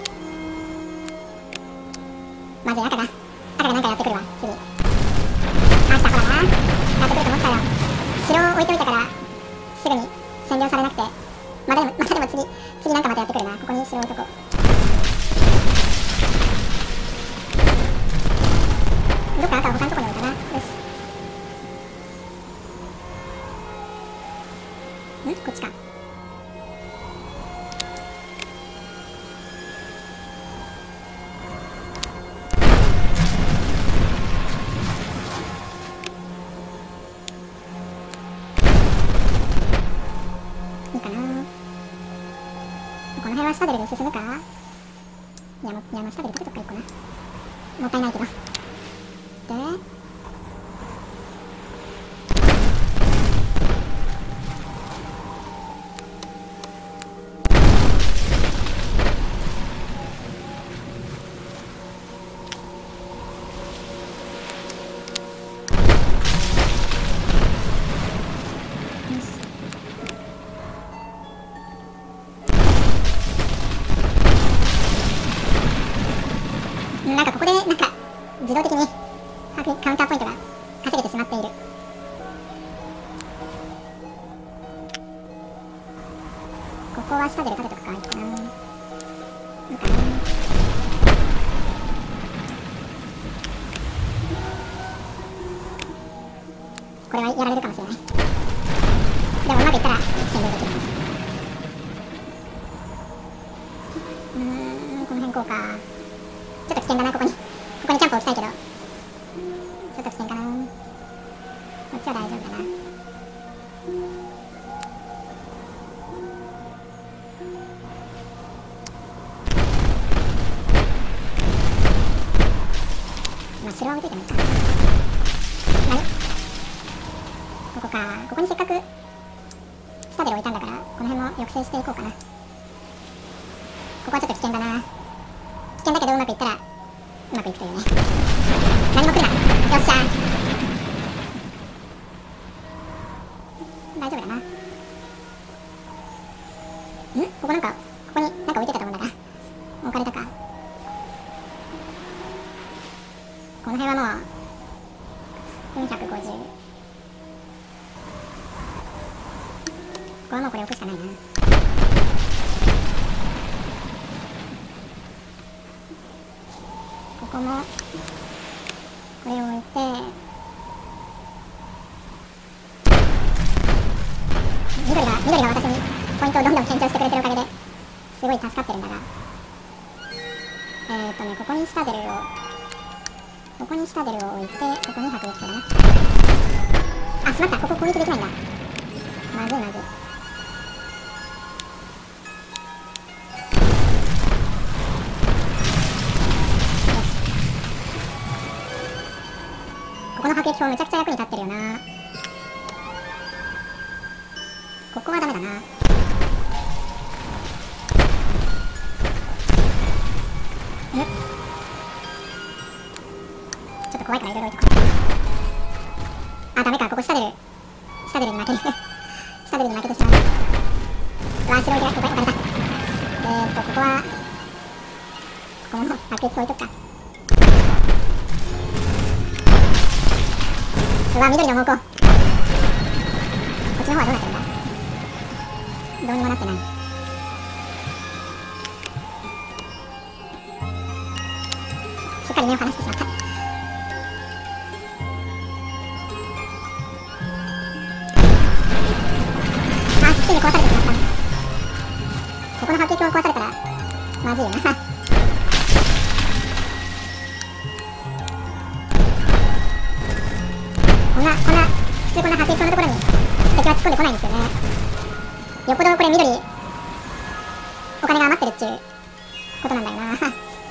まずい赤が赤がなんかやってくるわ次。 こっちか。いいかな。この辺は下ベルで進むか。いや、もいや、まあ、下ベル立てとくか、いっこな。もったいないけど。で、なんかここでなんか自動的にカウンターポイントが稼げてしまっている。ここは下で立てとくか。いいかな。いいかな。これはやられるかもしれない。でもうまくいったら戦略できる。うーん、この辺こうか。ちょっと危険だな、ここに。ここにキャンプ置きたいけど。ちょっと危険かな。こっちは大丈夫だな。まあ、城は置いといてもいいか。何？ここか。ここにせっかくスタベル置いたんだから、この辺も抑制していこうかな。ここはちょっと危険だな。危険だけどうまくいったらうまくいくというね。何も来るな。よっしゃー。大丈夫だな。ん？ここなんかここになんか置いてたと思うんだが置かれたか。この辺はもうよんひゃくごじゅう。ここはもうこれ置くしかないな。ここもこれを置いて、緑が緑が私にポイントをどんどん堅調してくれてるおかげですごい助かってるんだが、えーっとねここにシタデルをここにシタデルを置いて、ここにひゃくいくだな。あ、しまった、ここ攻撃できないんだ。まずいまずい。この迫撃砲めちゃくちゃ役に立ってるよな。ここはダメだな。え、ちょっと怖いからいろいろ置いとこう。あ、ダメか、ここシタデルシタデルに負けるシタデルに負けてしまう。うわ、白いけない、置かれた。えーっとここはここも迫撃砲置いとくか。うわ、緑の方向。こっちの方はどうなってるんだ。どうにもなってない。しっかり目を離してしまった。あ、ついに壊されてしまった。ここの迫撃を壊されたらまずいよな。こんな、こんな、普通こんな迫撃砲のところに敵は突っ込んでこないんですよね。よっぽどこれ緑、お金が余ってるっちゅうことなんだよな。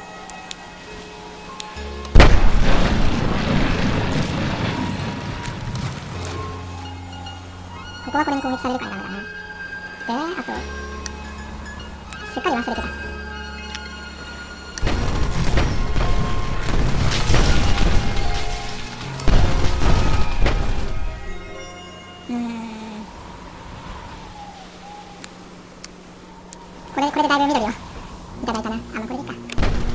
ここはこれに攻撃されるからダメだな。で、あと、すっかり忘れてた。うーん。これ、これでだいぶ緑をいただいたな。あ、まあ、これでいいか。ん？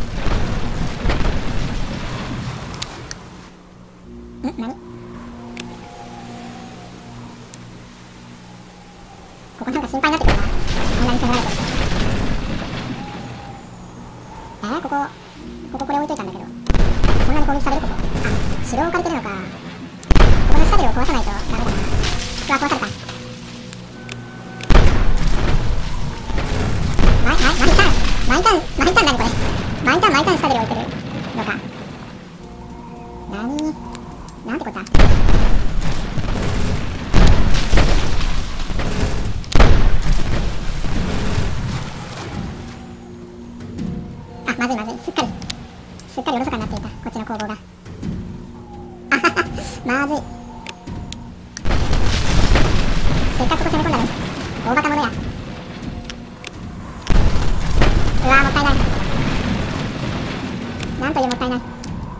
何？ここなんか心配になってくるな。あんなに攻められてると。えー、ここ、こここれ置いといたんだけど。そんなに攻撃されるここ。あ、城を置かれてるのか。ここのシタデルを壊さないとダメだな。うわ、壊された。 あ、まずいまずい、すっかりすっかりおろそかになっていた、こっちの攻防が。あはは、まずい。せっかくここ攻め込んだのに大バカ者や。うわー、もったいない。なんというもったいない。で、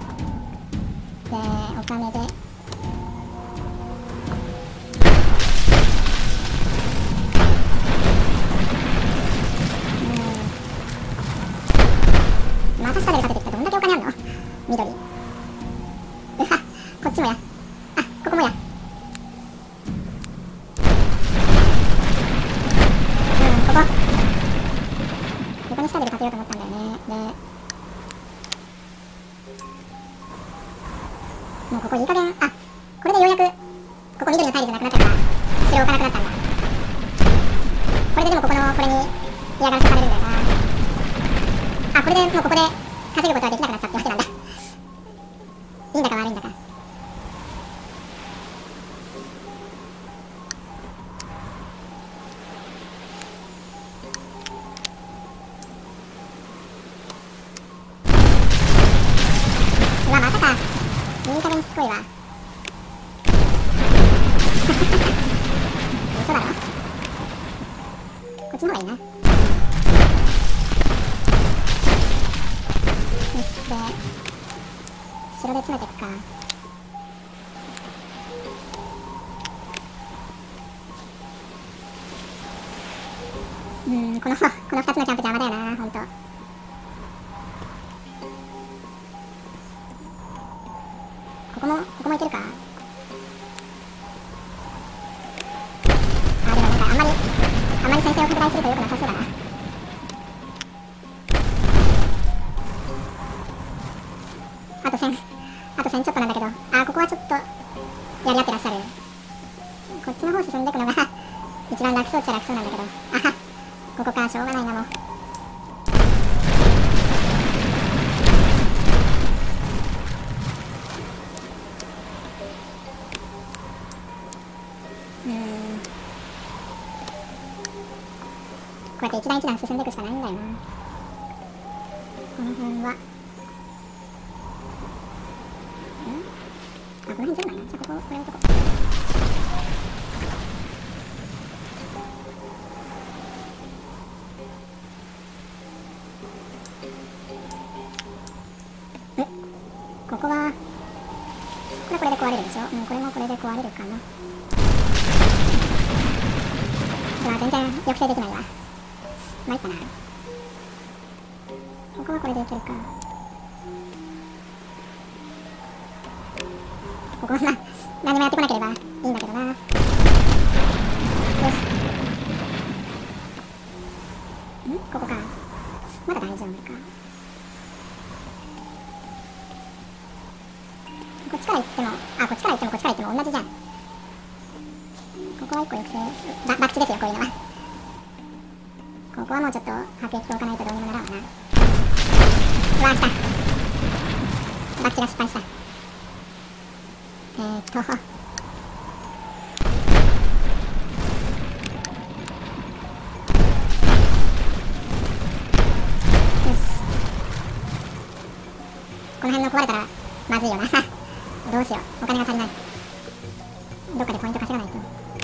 お金でまた下でかけてきた。どんだけお金あんの緑。うわ、こっちもや。あ、ここもや。うん、ここここに下でかけようと思ったんだよね。でもうここいい加減、あ、これでようやくここ緑のタイルじゃなくなったから城置かなくなったんだ。これででもここのこれに嫌がらせされるんだよな。あ、これでもうここで稼ぐことはできなくなったってわけなんだ。いいんだか悪いんだか。うわ、またか。いい加減しつこいわ。嘘だろ。こっちの方がいいな。よし、で城で詰めていくか。うん、このこのふたつのキャンプ邪魔だよな、ほんと。ここもここもいけるか。あ、でもなんかあんまりあんまり戦線を拡大するとよくなさそうだな。あとせんあとせんちょっとなんだけど、あ、ここはちょっとやり合ってらっしゃる。こっちの方進んでいくのが一番楽そうっちゃ楽そうなんだけど、あは、ここか、しょうがないな。もううーん、こうやって一段一段進んでいくしかないんだよな。この辺はん、あ、この辺全部ないな。じゃあここ、これ置いとこう。え、ここはこれこれで壊れるでしょ。うん、これもこれで壊れるかな。うわ、全然抑制できないわ。参ったな。ここはこれでいけるか。ここはな、何もやってこなければいいんだけどな。よし。ん、ここか。まだ大丈夫か。こっちから行っても、あ、こっちから行ってもこっちから行っても同じじゃん。ここは一個抑制、ば、博打ですよ、こういうのは。ここはもうちょっと迫撃と置かないとどうにもならんわな。うわ、来た。博打が失敗した。えーっと。よし。この辺の壊れたらまずいよな。どうしよう、お金が足りない。どっかでポイント稼がないと。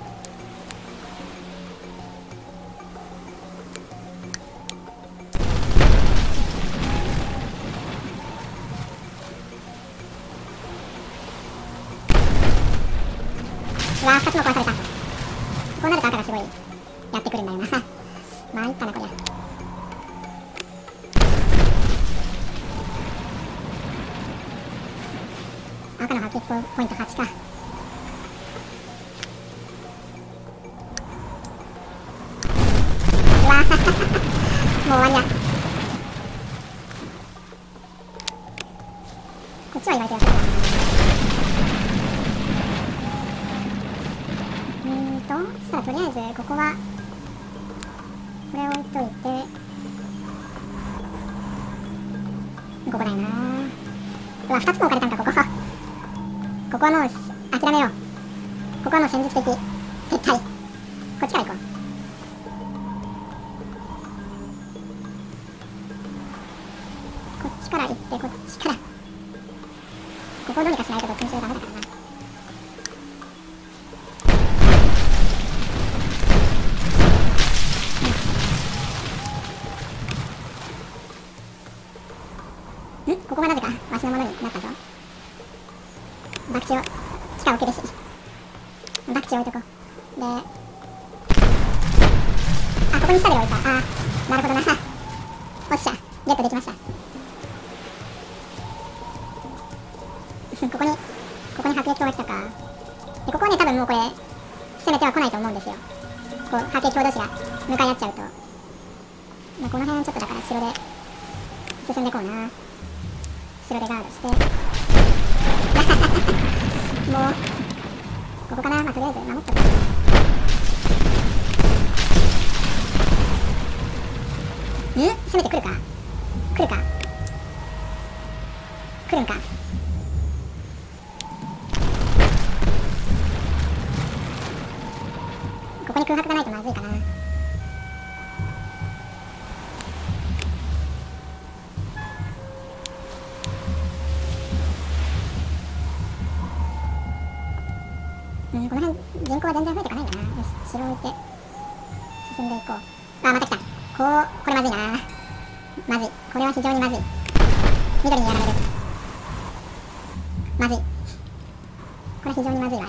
うわー、ふたつも壊された。こうなると赤がすごいやってくるんだよな。参ったなこりゃ。赤の迫撃ポイントはちか。うわーもう終わりだ。こっちは意外とやってるな。うーんと、そしたらとりあえずここはこれ置いといて、ここだよな。うわ、ふたつも置かれたんか、ここ。ここはもう諦めめよう。ここはもう戦術的撤退。こっちから行こう。こっちから行って、こっちからここをどうにかしないとどっちにしろダメだからな。ん？ここがなぜかわしのものになったぞ。博打を機械置けるし、博打置いとこう。で、あ、ここに下で置いた。あー、なるほどな。おっしゃ、ゲットできました。ここに、ここに迫撃砲が来たか。で、ここはね、多分もうこれ、攻めては来ないと思うんですよ。こう、迫撃砲同士が向かい合っちゃうと。まあ、この辺ちょっとだから城で進んでこうな。城でガードして。もう、ここかな。まあ、とりあえず守っとく。ん？攻めてくるか来るか来るんか。ここに空白がないとまずいかな。うん、この辺人口は全然増えていかないんだな。よし、城を置いて進んでいこう。あ、また来た。こう、これまずいな。まずい。これは非常にまずい。緑にやられる。まずい。これ非常にまずいわよ。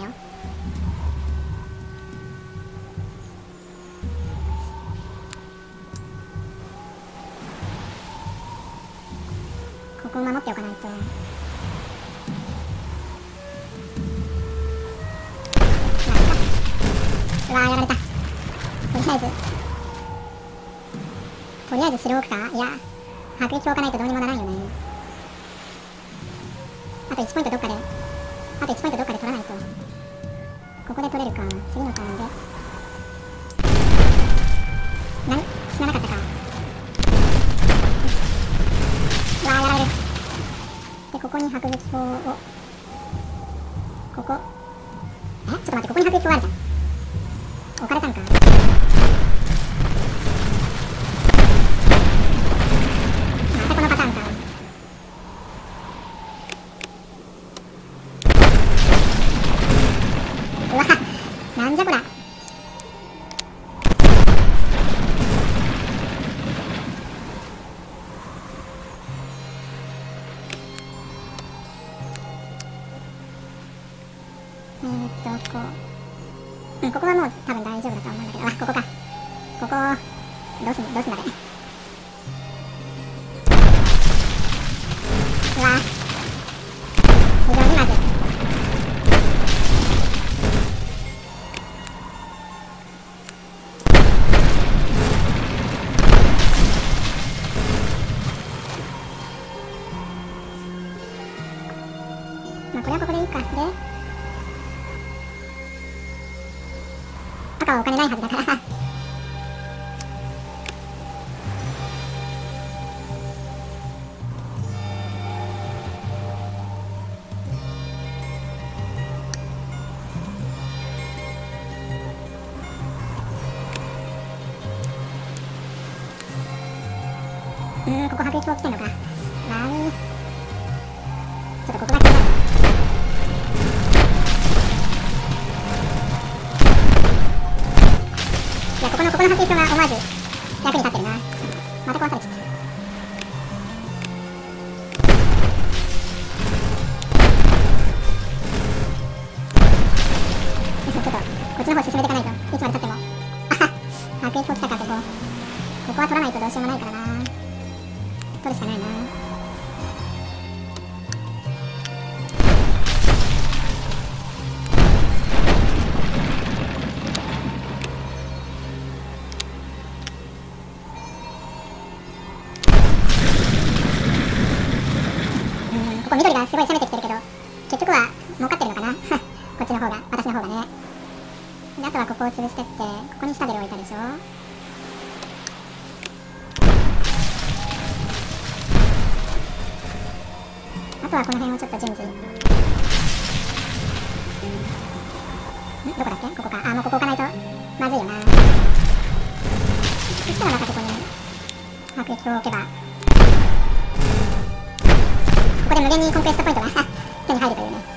ここを守っておかないと。うわー、やられた。とりあえずとりあえず城を置くか。いや、迫撃を置かないとどうにもならんよね。あといちポイントどっかであといちポイントどっかで取らないと。ここで取れるか。次のターンで何死ななかったか。うわー、やられる。で、ここに迫撃砲をここえちょっと待って、ここに迫撃砲あるじゃん。置かれたんか。またこのパターンか。うわ、なんじゃこら。えーっとこううん、ここはもう多分大丈夫だと思うんだけど、あ、ここか。ここ、どうすん、どうすんだべ。うわ、非常にまずい。まあ、これはここでいいか。で、赤はお金ないはずだから。うーん、ここ迫撃砲来てんのか。悪い。ちょっとここが気になる。いや、ここのここの迫撃砲が思わず役に立ってるな。また壊されちゃった。ちょっとこっちの方進めていかないといつまでたっても。あはっ、迫撃砲来たか。ここここは取らないとどうしようもないからな。取るしかないな。うん、ここ緑がすごい攻めてきてるけど結局は儲かってるのかな。こっちの方が、私の方がね。で、あとはここを潰してって、ここに下で置いたでしょ。あとはこの辺をちょっと順次どこだっけ、ここか。あ、もうここ置かないとまずいよな。そしたらまたここに迫撃を置けば、ここで無限にコンクエストポイントが手に入るというね。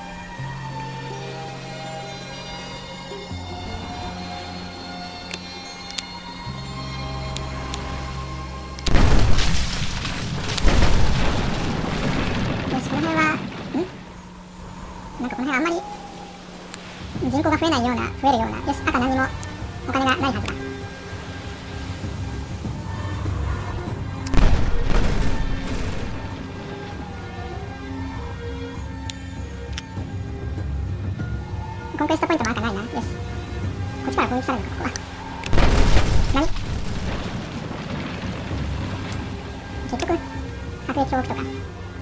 よし、この辺は、んなんかこの辺あんまり人口が増えないような、増えるような。よし、赤何にもお金がないはずだ。コンクエストポイントも赤ないな。よし、こっちから攻撃されるのか、ここは。何、結局迫撃を置くとか。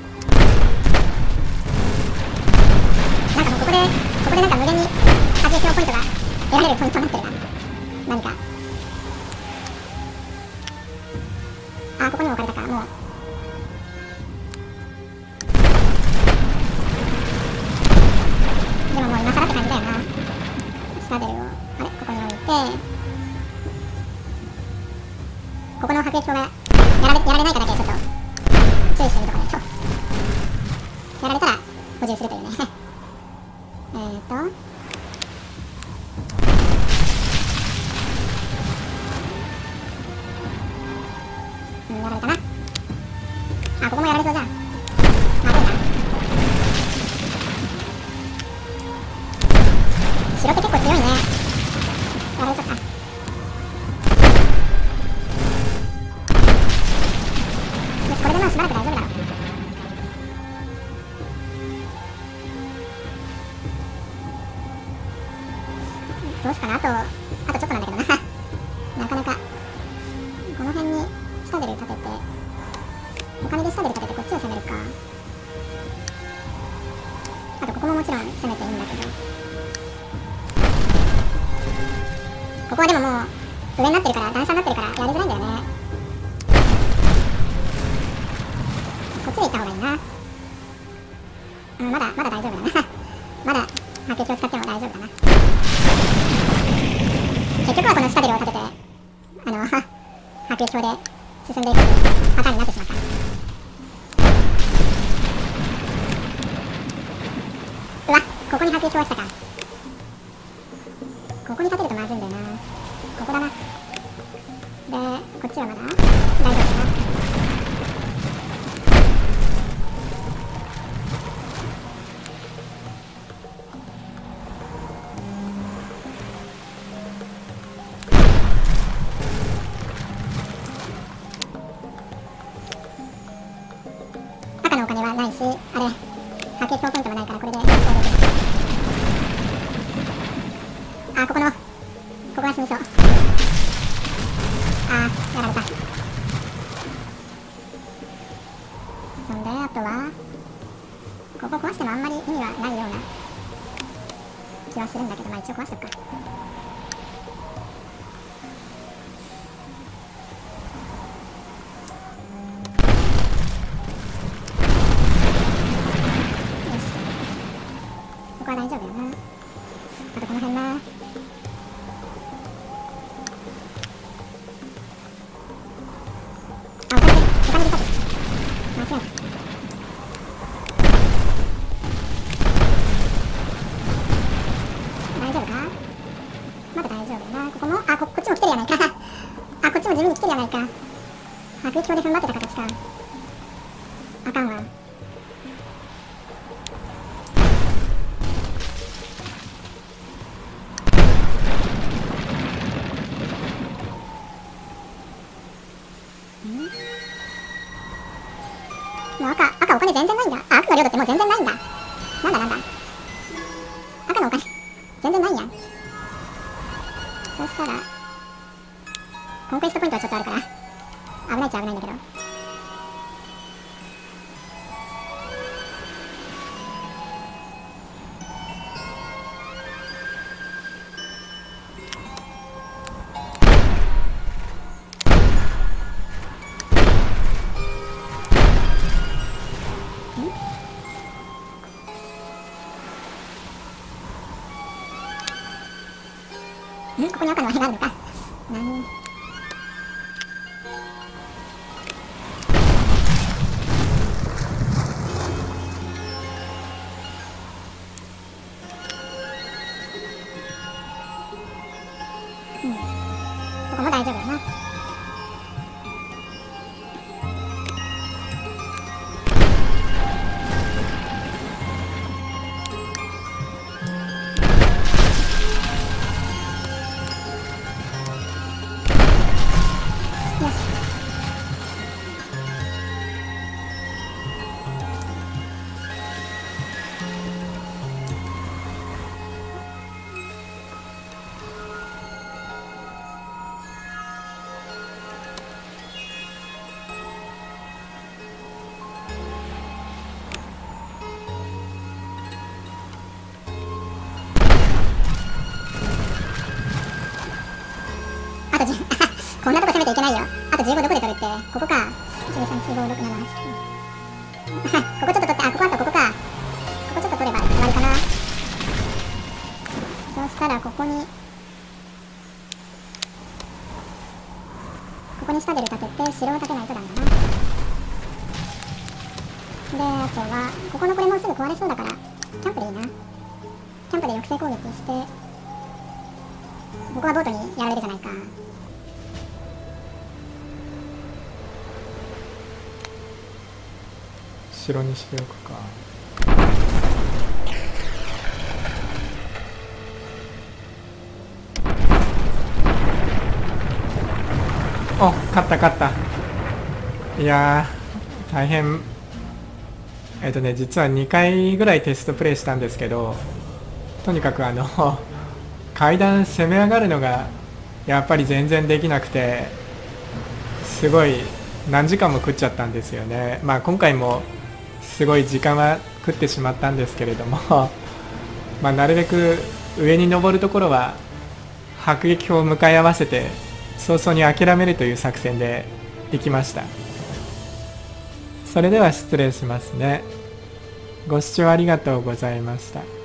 なんかもうここでここでなんか無限に迫撃ポイントが得られるポイントになってるな。何か、あ、ここにも置かれたか。もうでももう今更って感じだよな。スタデルをあれここに置いて、ここの迫撃砲がやられやられないかだけちょっと注意してみるとかね。やられたら補充するというねえーとうん、やられたな。あ、ここもやられそうじゃん。まずいな。城って結構強いね。やられちゃった。よし、これでまあしばらく大丈夫だろう。どうすかな、あとあとちょっとなんだけどななかなかこの辺にスタデル立てて、お金でスタデル立ててこっちを攻めるか。あとここももちろん攻めていいんだけど、ここはでももう上になってるから、段差になってるからやりづらいんだよね。こっちで行った方がいいな。うん、まだまだ大丈夫だなまだ迫撃を使っても大丈夫だな。結局はこのスタデルを立てて、あの迫撃砲で進んでいくパターンになってしまった。うわ、ここに迫撃砲が来たか。ここに立てるとまずいんだよな。ここだな。で、こっちはまだ大丈夫だな。赤のお金はないし、あれ迫撃砲ポイントもないから、これでやりそうだけど、あ、ここのここは死にそう。あー、やられた。そんであとはここ壊してもあんまり意味はないような気はするんだけど、まあ一応壊しとくか。ここは大丈夫よな。あとこの辺な。あ、お金でお金で立つ。間違えた。大丈夫か。まだ大丈夫よな。ここも、あ、ここっちも来てるやないかあ、こっちも自分に来てるやないか。迫撃砲で踏ん張ってた形か。あかんわ。もう赤、赤お金全然ないんだ。あ、赤の領土ってもう全然ないんだ。なんだなんだ。赤のお金全然ないやん。そしたらコンクエストポイントはちょっとあるから危ないっちゃ危ないんだけど、 ん、ここに赤のあれがあるのか。なに。うん、ここも大丈夫だな。よし。あとじゅうこんなとこ攻めていけないよ。あとじゅうごどこで取るって。ここか。いち、に、さん、よん、ご、ろく、なな、はち、きゅう。ここちょっと取って、あ、ここあったここか。ここちょっと取れば終わりかな。そうしたらここにここにシタデル立てて城を建てないとダメだな。で、あとはここのこれもうすぐ壊れそうだからキャンプでいいな。キャンプで抑制攻撃してここはボートにやられるじゃないか。 城にしておくか。お、勝った勝った。いやー大変。えっとね実はにかいぐらいテストプレイしたんですけど、とにかくあの階段攻め上がるのがやっぱり全然できなくて、すごい何時間も食っちゃったんですよね。まあ今回もすごい時間は食ってしまったんですけれどもまあなるべく上に登るところは迫撃砲を向かい合わせて早々に諦めるという作戦で行きました。それでは失礼しますね。ご視聴ありがとうございました。